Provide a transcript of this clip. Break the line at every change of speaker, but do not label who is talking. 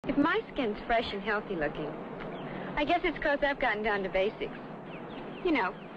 If my skin's fresh and healthy looking, I guess it's 'cause I've gotten down to basics. You know,